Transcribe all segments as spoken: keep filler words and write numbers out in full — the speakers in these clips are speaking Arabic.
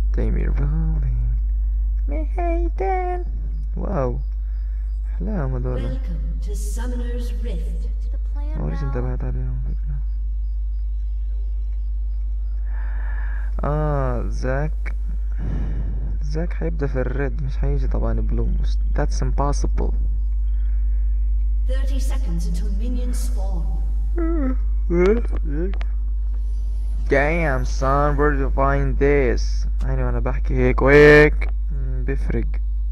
تيمير rolling ميدان. واو احلاهم هذولا. Welcome to Summoner's Rift. To the plan موريش now. انتبهت عليهم فكرة. اه زاك زاك حيبدأ في الريد مش حيجي طبعا بلو. That's impossible. thirty seconds until minions spawn. Damn son, where did you find this? يعني وانا بحكي هيك وهيك مم، بيفرق.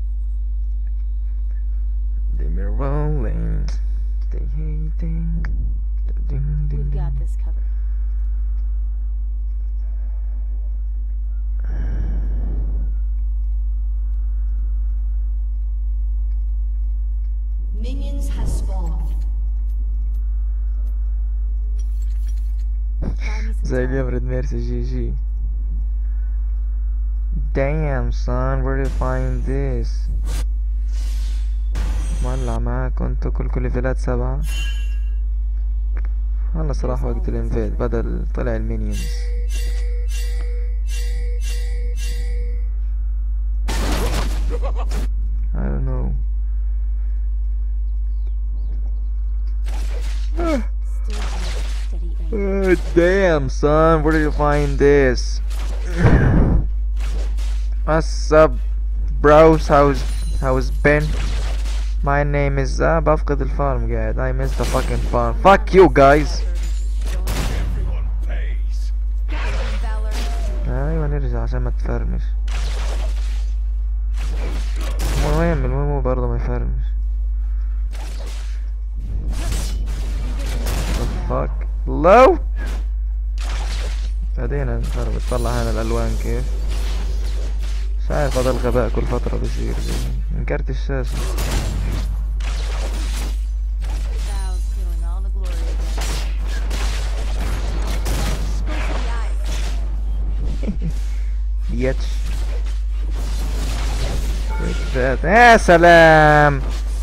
They me rolling they hating. We've got this covered. Minions has spawned. Buy me some زي time. اليوم ريد ميرسي جي جي. Damn son, where did you find this? مولع معاكم انتو كلكم ليفلات سبعة. خلص راح وقت الانفيد بدل طلع المينيونز. I don't know. Still good, steady aim. Uh, damn son, where did you find this? What's up bros? How's how's Ben? My name is uh, بفقد الفارم قاعد. I miss the fucking farm. Fuck you guys. ايوه نرجع عشان ما تفرمش. المهم المهم برضه ما يفرمش. The fuck لو بعدين نفرم. بتطلع هنا الالوان كيف. مش عارف هذا الغباء كل فترة بيصير من كارت الشاشة. Val's feeling all the glory again. بيتش يا سلام.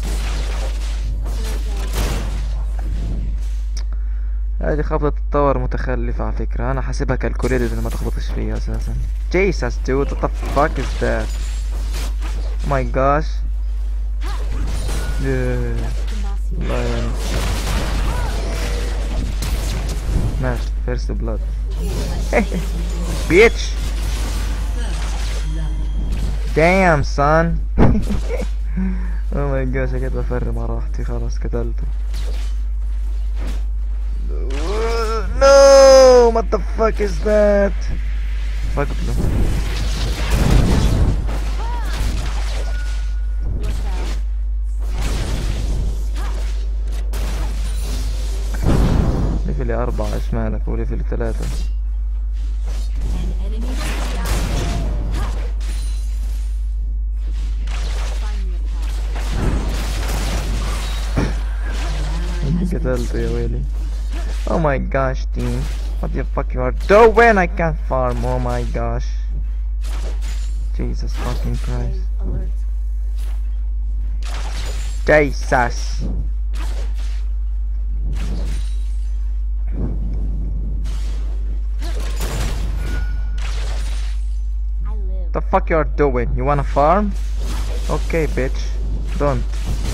هذه خبطة التور متخلفة على فكرة. أنا حاسبها كالكوليتد إن ما تخبطش فيها أساسا. Jesus dude, what the fuck is that? Oh my gosh. Yeah. والله يعني. ماشي first blood. Bitch. Damn son. Oh my gosh أكيد بفرم على راحتي خلاص كتلته. No, what the fuck is that? Fuck له. ليفل أربعة إيش مالك وليفل ثلاثة. An enemy انت قتلته يا ويلي. Oh my gosh team, what the fuck you are doing? I can't farm. Oh my gosh. Jesus fucking Christ. Alert. Jesus. I live. The fuck you are doing? You wanna farm? Okay bitch. Don't.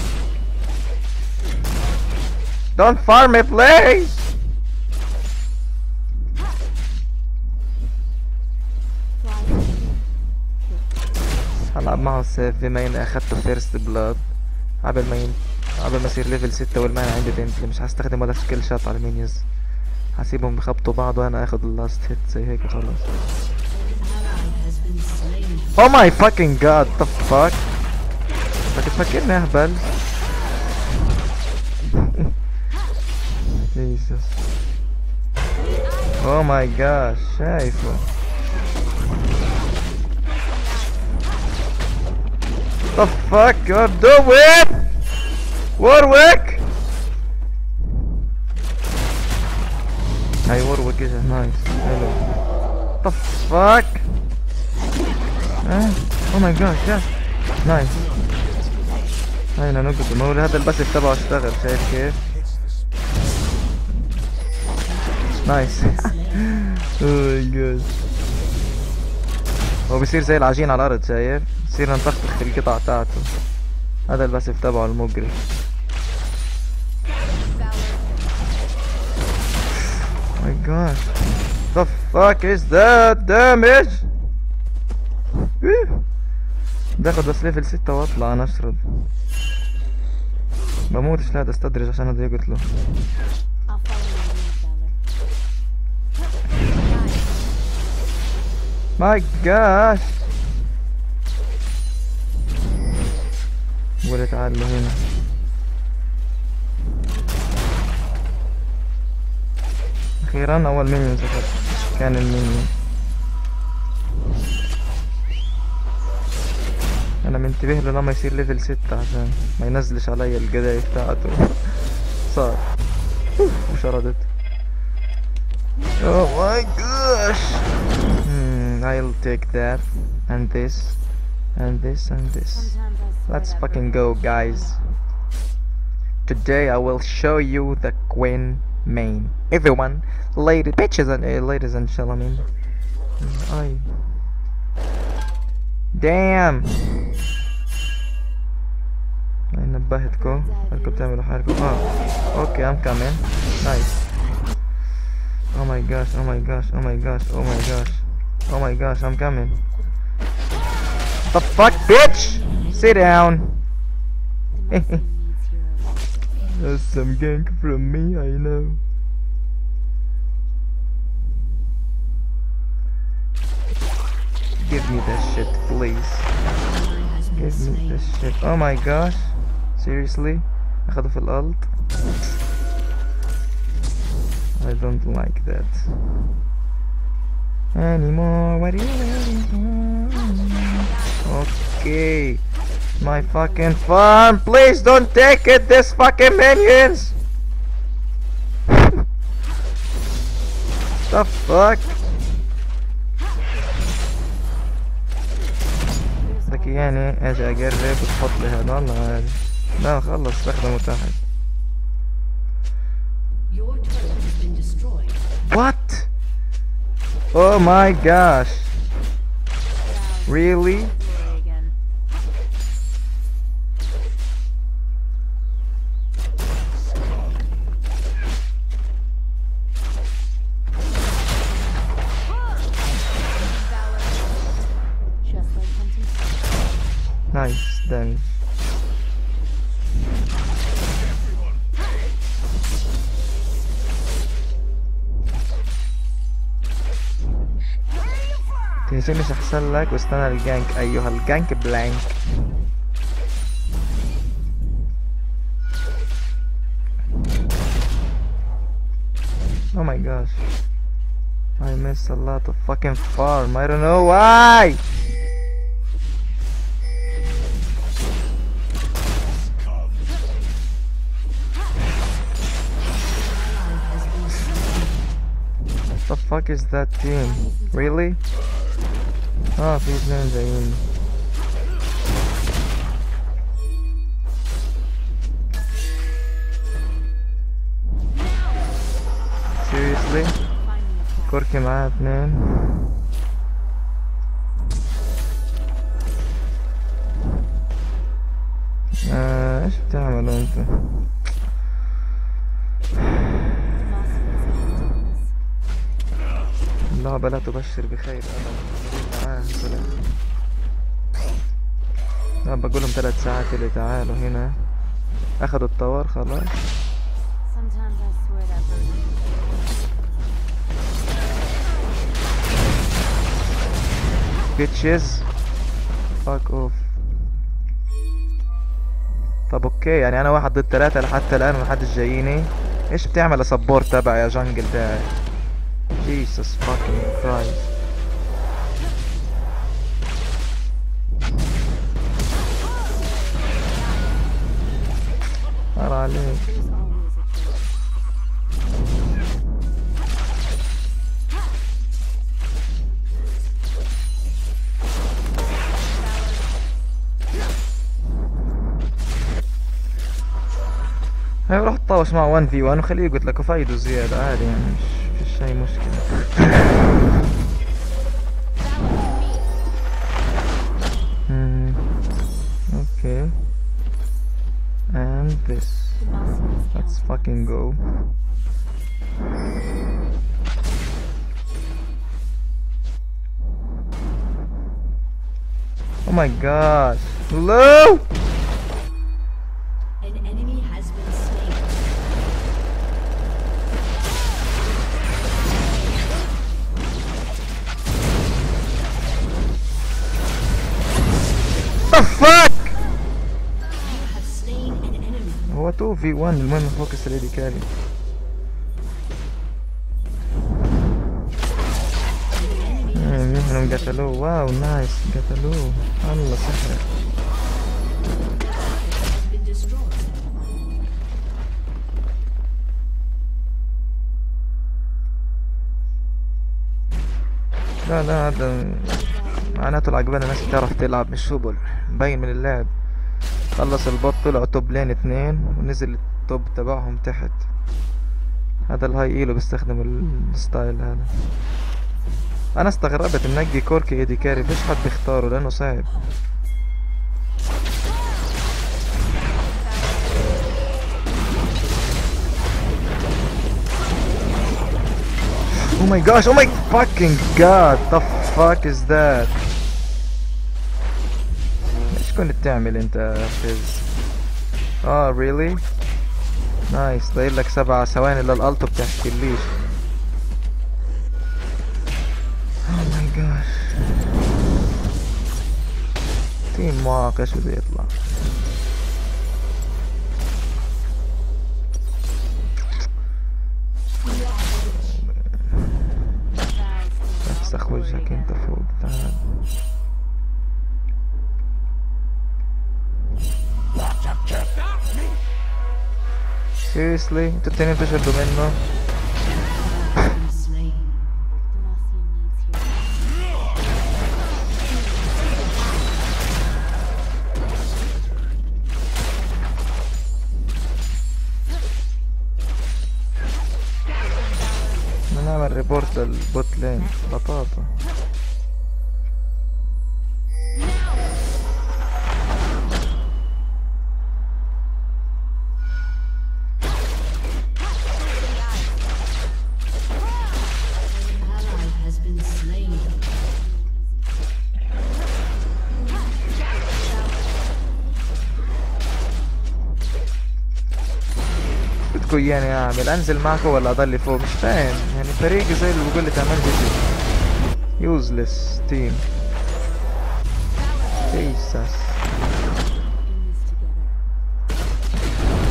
Don't farm me please. هلعب معه السيف بما اني اخدت فيرست بلاد قبل ما ين... قبل ما يصير ليفل ستة والمان عندي تنتلي. مش هستخدم ولا سكيل شوت على المينيز. هسيبهم بخبطوا بعض وانا اخد اللاست هيت زي هيك خلاص. Oh my fucking god, the fuck. انت تفكرني اهبل. Jesus. Oh my gosh, شايفه. The fuck you're doing? Warwick! Hey Warwick is nice. Hello. The fuck? Eh? Oh my gosh, yes. Nice. هاي انا نقطة ما هو هذا الباسف تبعه اشتغل شايف كيف؟ Nice. Oh my god. هو بيصير زي العجين على الارض، شايف؟ بصير نطخطخ في القطع تاعته. هذا الباسيف تبعه المقرف. My gosh, the fuck is that damage? باخد بس ليفل ستة واطلع انا اشرد. بموتش، لا استدرج عشان هذا يقتله. I'll follow your lead, Valor. My gosh. قول تعالوا هنا. اخيرا اول مينيون ذكرت كان المينيون. انا منتبه له لما يصير ليفل ستة عشان ما ينزلش علي القذايف تاعته. صار وشردت. Oh my gosh. Hmm, I'll take that and this and this and this. Sometimes I swear Let's that fucking bird- go, guys. Today I will show you the Queen main. Everyone, ladies, bitches and uh, ladies and gentlemen. I. Damn. I نبهتكم انكم بتعملوا حركة. اه اوكي I'm coming. Nice. Oh my gosh, oh my gosh, oh my gosh, oh my gosh. Oh my gosh, I'm coming. The fuck, bitch! Sit down. Democracy needs heroes. That's some gank from me, I know. Give me that shit, please. Ally has been Give me slain. this shit. Oh my gosh. Seriously? أخذه في الألت. I don't like that anymore. What are you waiting for? Okay. My fucking farm. Please don't take it. This fucking minions. The fuck? ذكي يعني اجي اجرب وتحط لي هذا. والله عادي. لا خلص استخدمه تحت. Your turret has been destroyed. What? Oh my gosh. Really? Glory again. Just like hunting. Nice damage. تنسي مش احسن لك واستنى الجانك ايها الجانك بلانك. Oh my gosh. I missed a lot of fucking farm. I don't know why. What the fuck is that team? Really? اه في اثنين جايين. Seriously? Find me a cat. كوركي معاه اثنين. آه ايش بتعملوا انتوا؟ اللعبة لا تبشر بخير ابدا. معاه كلها. لا بقولهم ثلاث ساعات اللي تعالوا هنا. اخذوا الطور خلاص. Sometimes I swear that bird. bitches. fuck off. طب اوكي يعني انا واحد ضد ثلاثة لحتى الان محدش جاييني. ايش بتعمل السبورت تبعي يا جنجل تاعي؟ Jesus fucking Christ. حرام عليك. There's always a choice. هاي روح تطاوش مع واحد في واحد وخليه يقول لك وفايده زيادة عادي يعني مش فيش أي مشكلة. this. Demacia's Let's counting fucking us. go. Oh my gosh. Hello? An enemy has been slain. The fuck؟ You have slain an enemy. هو اتنين في واحد المهم فوكس الايدي كاري. منهم قتلوه. واو نايس قتلوه. الله سحر. Has been destroyed. لا لا هذا معناته العقبانة ناس بتعرف تلعب مش هبل. مبين من اللعب. خلص البوت طلعوا توب لين اتنين ونزل التوب تبعهم تحت. هذا الهاي ايلو بيستخدم الستايل هذا. انا استغربت منقي كوركي ايدي كاري فيش حد بيختاره لانه صعب. Oh my gosh, oh my fucking god, the fuck is that? ايش كنت تعمل انت يا فيز؟ اه really؟ نايس ضايل لك سبع ثواني للالتو بتحكيليش. Oh my gosh. تيم معاق ايش بده يطلع؟ افسخ وجهك انت فوق تعال. seriously انتوا التانيين بتشردوا منه؟ Been slain. Demacia needs healing. نعمل ريبورت للبوت لين بطاطا. Ally has been slain. بدكوا اياني اعمل انزل معكم ولا اضل فوق؟ مش فاهم يعني فريقي زي اللي بقول لي تعمل لي يوزلس تيم. جيسس In this together.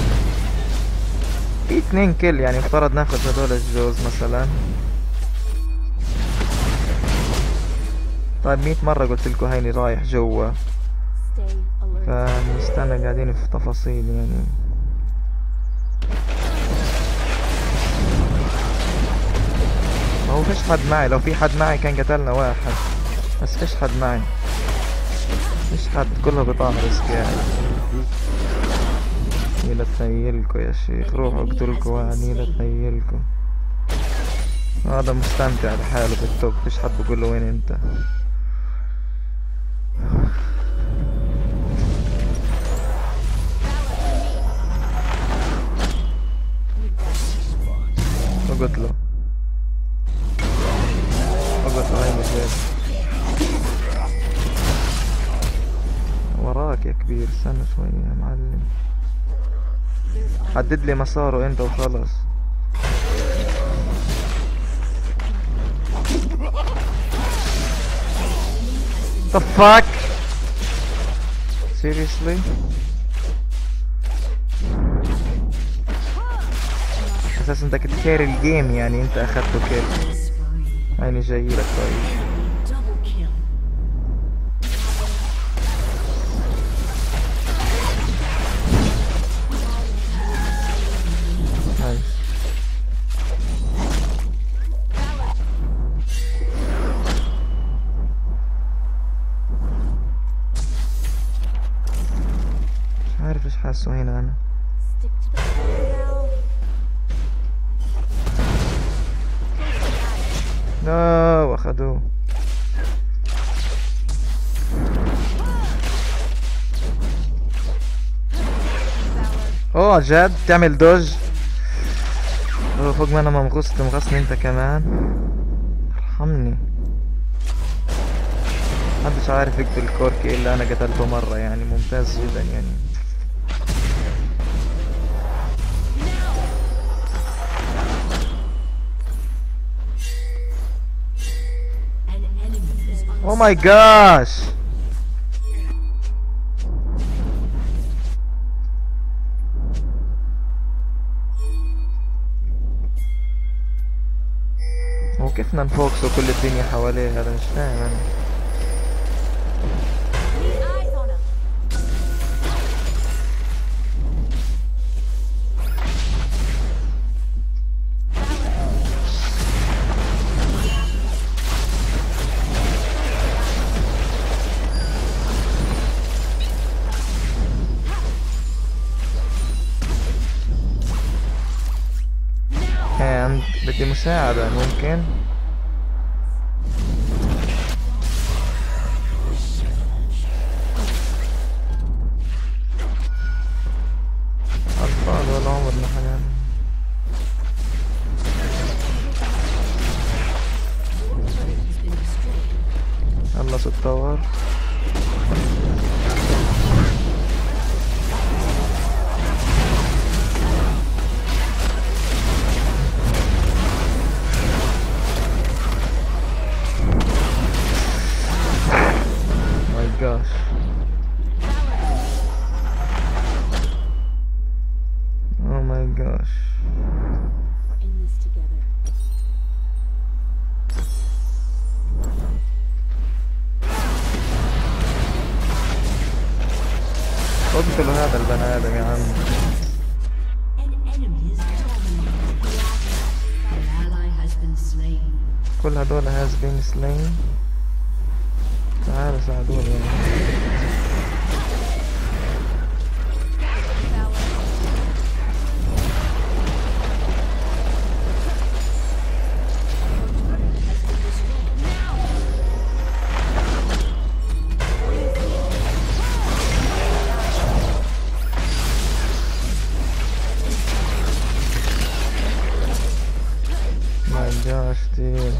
في اتنين كل يعني افترض ناخد هدول الجوز مثلا. طيب مية مرة قلت لكم هيني رايح جوا Stay alert. فنستنى قاعدين في تفاصيل يعني. ما هو فيش حد معي. لو في حد معي كان قتلنا واحد بس فيش حد معي. فيش حد كله بطاقة ريسك. نيلة تنيلكوا يا شيخ روحوا اقتلكوا واحد. نيلة تنيلكوا. هذا مستمتع لحاله بالتوب فيش حد بقول له وين انت. وقلت له وقلت له هاي مجال وراك يا كبير. استنى شوي يا معلم. حدد لي مساره انت وخلص. The fuck? Seriously? اساس انت كنت كاري الجيم يعني انت اخدته كيل. هيني جايلك طيب. Double kill. نايس. مش عارف ايش حاسه هنا انا. Stick to the plan now. نو اخدوه. اوه جد تعمل دوج. اوه فوق ما انا مغصت مغصني انت كمان. ارحمني. محدش عارف يقتل كوركي الا انا قتلته مرة يعني ممتاز جدا يعني. An enemy is اوه ماي جاش. وكيف ننفوكسوا كل الدنيا حواليه هذا مش فاهم انا. Need eyes on him. and بدي مساعدة ممكن. أطفال ولا عمرنا حنان. خلص التور. Gosh. Oh my gosh. We're in this together. قتلوا هذا البني آدم يا عم. An enemy is dominated. An ally has been slain. كل هدول has been slain. تعالوا ساعدوني يعني. My gosh dude.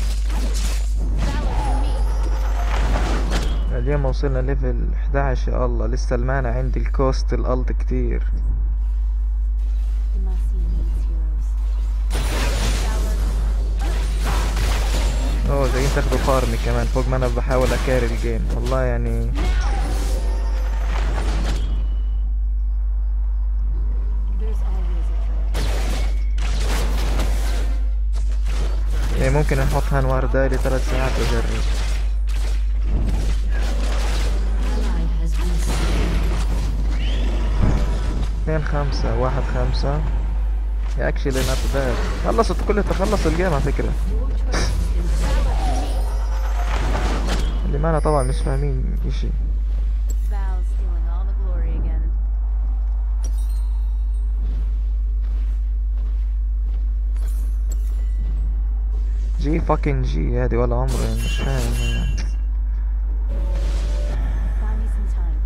اليوم وصلنا ليفل احد عشر يا الله. لسه المانا عندي الكوست الألت كتير. Demacia needs heroes. اوه جايين تاخدوا فارمي كمان فوق ما انا بحاول اكاري الجيم والله يعني. There's always a trade. يعني ممكن نحط هان واردة لي ثلاث ساعات واجرب. Ally has been slain. اثنين خمسة واحد خمسة. يا اكشلي نوت باد. خلصت كل تخلص الجيم على فكرة. اللي معنا طبعا مش فاهمين اشي. Val stealing all the glory again. جي فاكين جي هادي ولا عمره يعني مش فاهم. Buy me some time.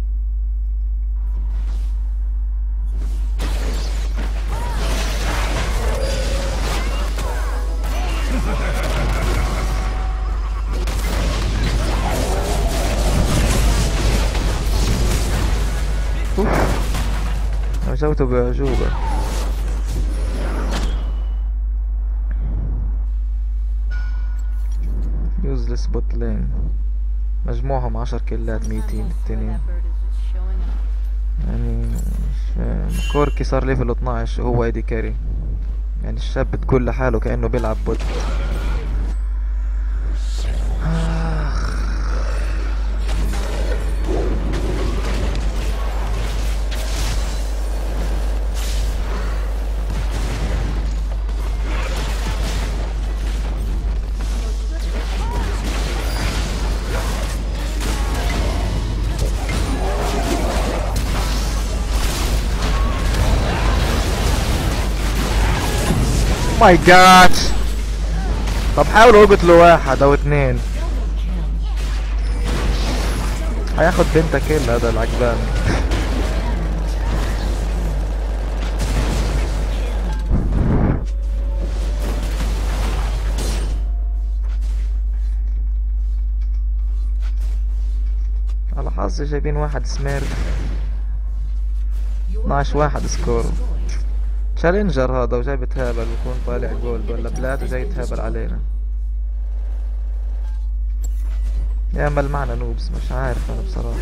اوف عجوته بعجوبة. يوزلس بوت لين مجموعهم عشر كيلات ميتين التنين That bird is just showing up. يعني مش فاهم. كوركي صار ليفل اثناشر وهو ايدي كاري يعني الشاب بتقول لحاله كأنه بيلعب بوت. آخ. ماي جاد. طب حاولوا اقتلوا واحد او اثنين. هياخد بنتا كيل هذا العجبان. حظي جايبين واحد سميرف. اثناشر واحد سكور. تشالنجر هذا وجاي بتهابل بكون طالع جولد ولا بلاد وجاي يتهابل علينا. يعمل معنا نوبس مش عارف انا بصراحة.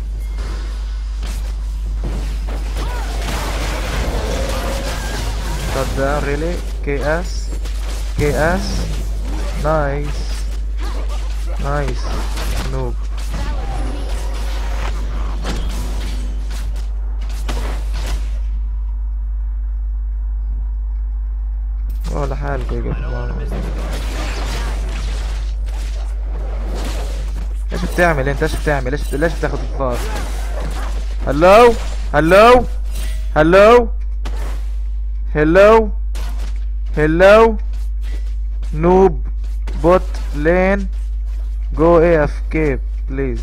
صدق ريلي كي اس كي اس نايس نايس نوب. ولا حالك يقف. ايش بتعمل انت؟ ايش بتعمل؟ ليش ليش بتاخذ الفار؟ هلو هلو هلو هلو هلو نوب بوت لين جو اي اف كي بليز.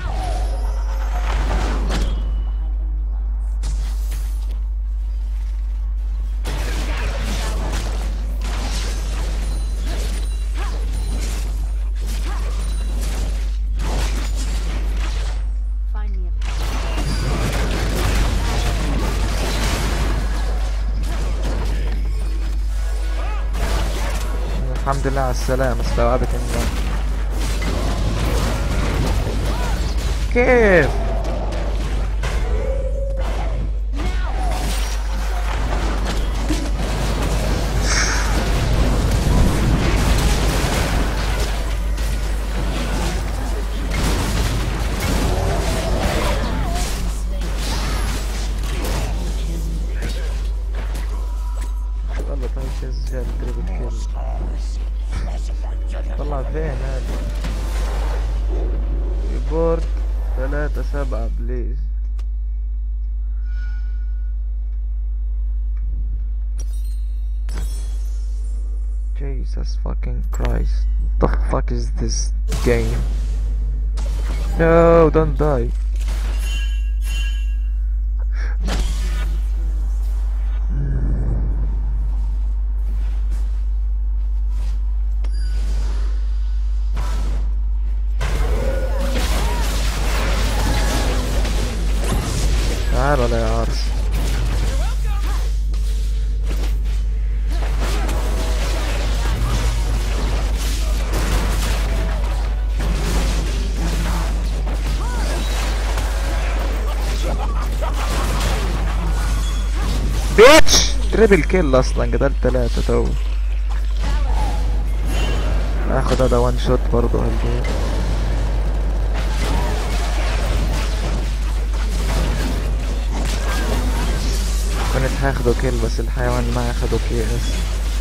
Find me a الحمد لله على السلامة. استوعبت انه كيف والله طيب جاب تريبل كيل. طلع فين هذا؟ ريبورت ثلاثة سبعة بليز. Jesus fucking Christ. The fuck is this game? No, don't die. تعال ولا يا عرس. بيتش تريبل كيل اصلا قتلت ثلاثة تو. اخذ هذا وان شوت برضو هالجيم. كنت هاخده كيل بس الحيوان ما اخده كيس.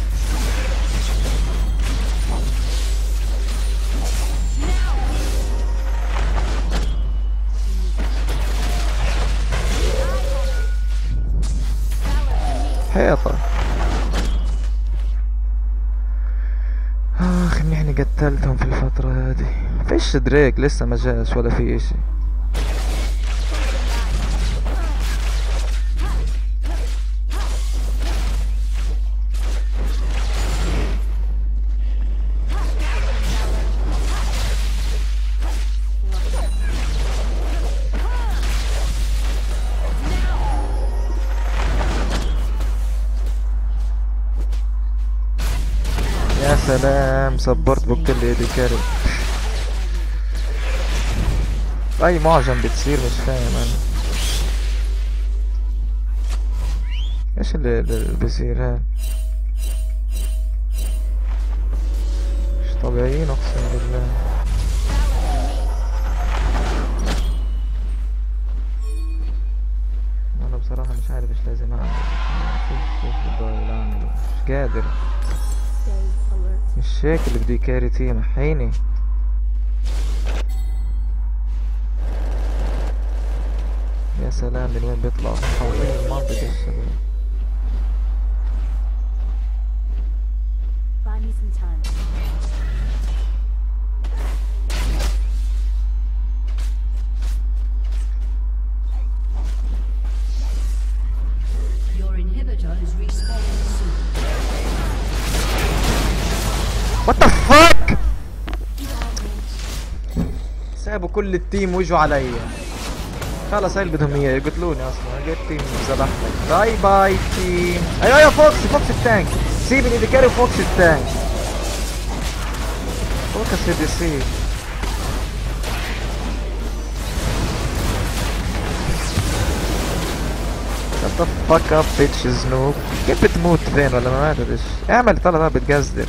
حيطة. اخ اني احنا قتلتهم في الفترة هذه. فيش دريك لسه ما جاش ولا في اشي. يا سلام سبورت بكل ايدي كاري. اي معجم بتصير مش فاهم انا ايش اللي, اللي بيصير هاد. مش طبيعيين اقسم بالله. انا بصراحة مش عارف ايش لازم اعمل. شوف شوف الضايل اعمله مش قادر. stay alert. مش هيك اللي بدي كاري تيم حيني. يا سلام من وين بيطلع حوالين المنطقة الشباب. Buy me some time. Your inhibitor is respawning soon. What the fuck? سابوا كل التيم وجوا عليا. خلص هاي اللي بدهم اياه يقتلوني اصلا. جيت تيم ذبحتك. باي باي تيم. ايوه ايوه فوكس فوكس التانك. سيبني دي كاري فوكس التانك. فوكس دي سي. Shut the fuck up bitch snoop. كيف بتموت فين ولا ما ماتتش؟ اعمل طلع طلع بتقزدر.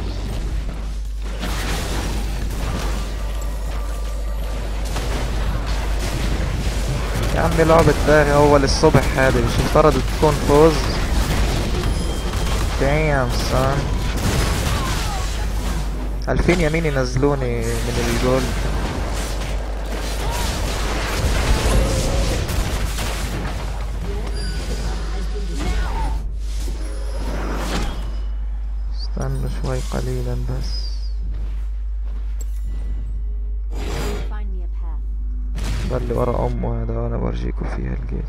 يا عمي لعبة داغي اول الصبح هذه مش مفترض تكون فوز. damn son. ألفين يمين ينزلوني من الجول. استنى شوي قليلا بس. Find me a path. ده اللي ورا امه هذا وانا برجيكوا فيها الجيل.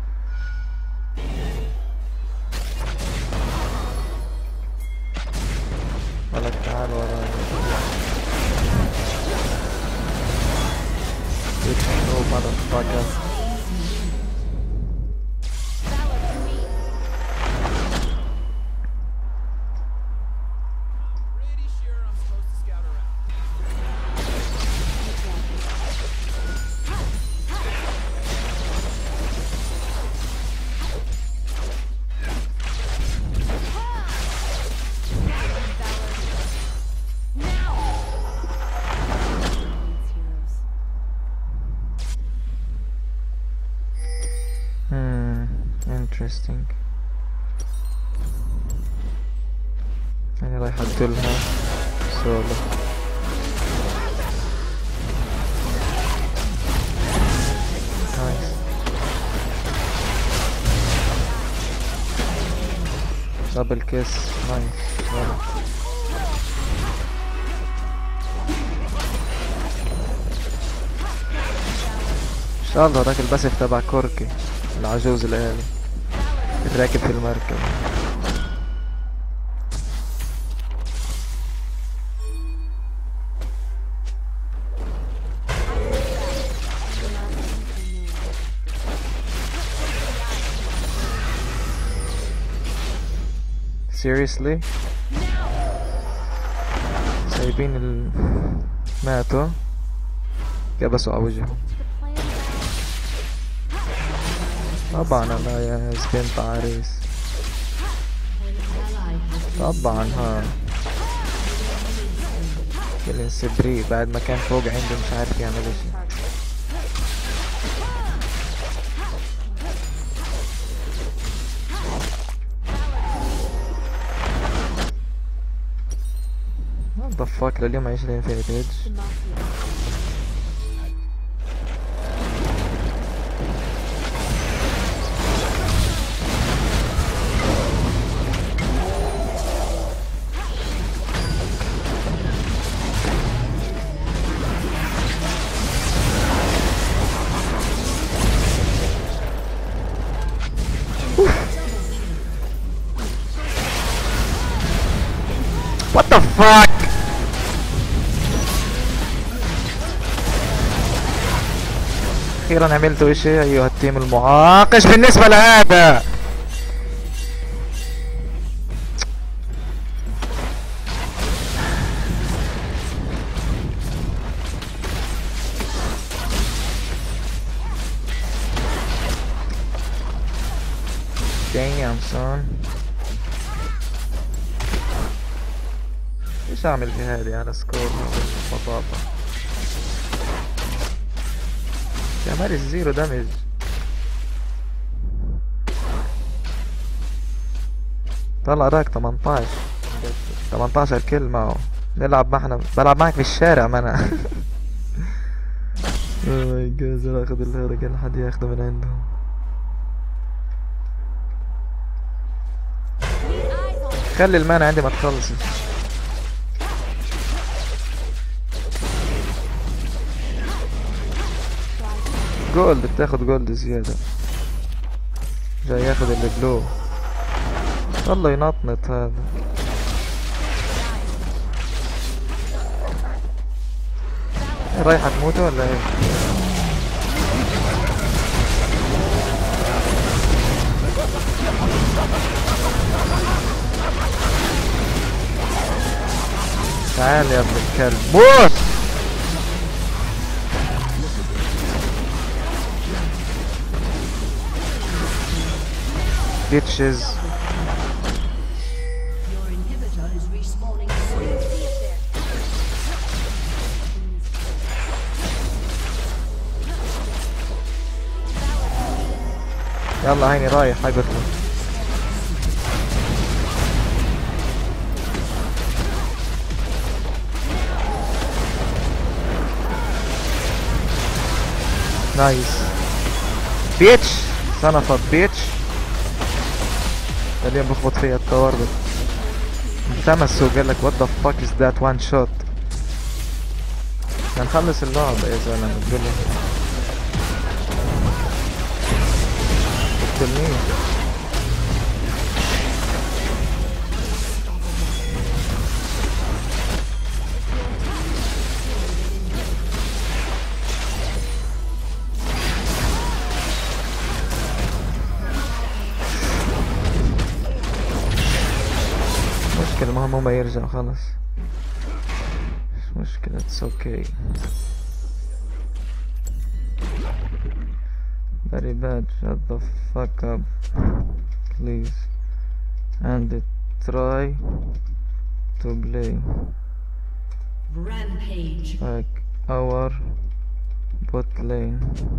ولك تعال ورايا. no motherfucker. interesting. يعني رايح اقتلها سولو. نايس. دبل كيس نايس. ان شاء الله راك الباسف تبع كوركي العجوز الآلي راكب في المركب. seriously سايبين ال ماتوا كبسوا على وجههم. طبعا انا يا بنت عريس طبعا ها كلين سبري بعد ما كان فوق عنده مش عارف يعمل اشي. what the fuck لليوم عايش الانفينيتي ايدج. What the fuck? أخيرا عملتوا إشي أيها التيم المعاقش بالنسبة لهذا. Damn son. ايش اعمل في هذه على سكور بطاطا يا مالي الزيرو دامج. طلع راك تمنتاش تمنتاشر كل معه. نلعب معنا بلعب معك في الشارع ما انا. اوه ماي جاد اخذ الهرج حد ياخده من عندهم. خلي المانا عندي ما تخلصش. جولد بتاخد جولد زيادة. جاي ياخد اللي بلو. والله ينطنط هذا. رايحة تموت ولا ايه؟ تعال يا ابن الكلب موت. bitches. Your inhibitor is respawning soon. يلا هيني رايح، هاي بطل. نايس بيتش صنفت بيتش. اليوم بخبط فيها الطوار بس انتمسوا وقال لك what the fuck is that one shot. هنخلص اللعبة يا زلمة تقولي تقتلني. مشكلة المهم هو ما يرجع خلص مش مشكلة it's okay. very bad shut the fuck up please and try to play Rampage. like our bot lane.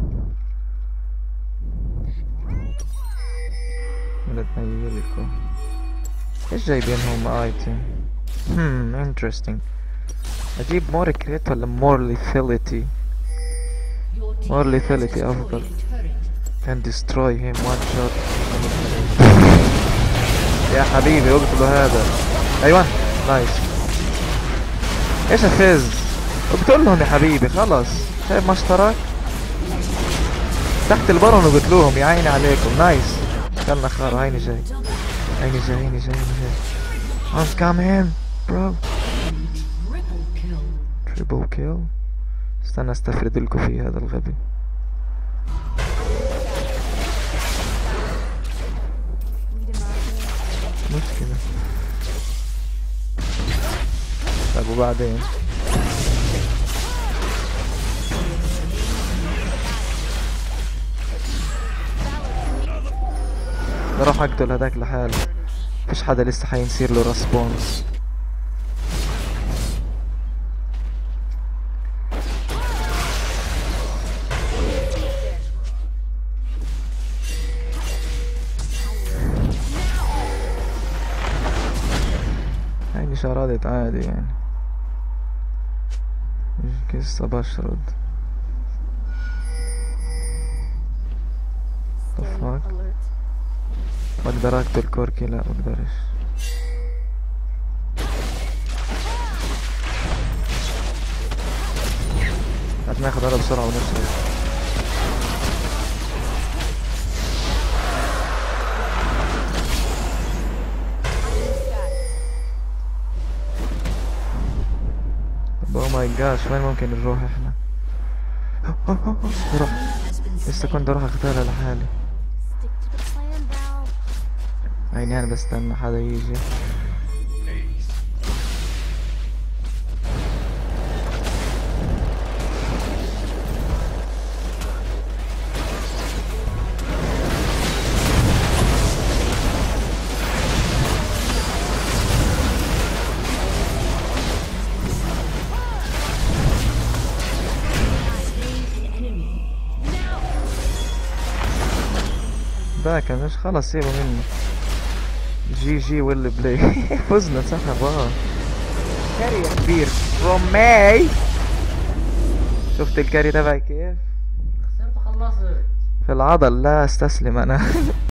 ولا تنيلكوا ايش جايبينهم ايتم؟ هم interesting. اجيب more crit ولا more lethality؟ Your team more has lethality destroyed افضل. a turret. can destroy him one shot. يا حبيبي اقتلوا هذا. ايوه نايس. ايش افز؟ اقتلهم يا حبيبي خلص. شايف ما اشترك؟ تحت البرن وقتلوهم يا عيني عليكم. نايس. يلا خير هيني جاي هيني جاي هيني جاي هيني جاي. I'm coming bro. Triple kill. triple kill. استنى استفرد لكم في هذا الغبي. مشكلة. طيب وبعدين بروح اقتل هداك لحاله. مفيش حدا لسه حينصير له ريسبونس. هيني شردت عادي يعني مش قصة بشرد. Scanning fuck؟ alert. بقدر اقتل كوركي؟ لا بقدرش. هات ناخد هذا بسرعة ونرجع. اوه ماي جاش وين ممكن نروح احنا؟ روح لسه كنت اروح اختارها لحالي. Stick to the plan, Val. عيني انا بستنى حدا يجي. باك مش خلص سيبه مني. جي جي ويل بلاي. فزنا سحب اه كاري يا كبير فروم ماي. شفت الكاري تبعي كيف؟ خسرت خلصت. في العضل لا استسلم انا.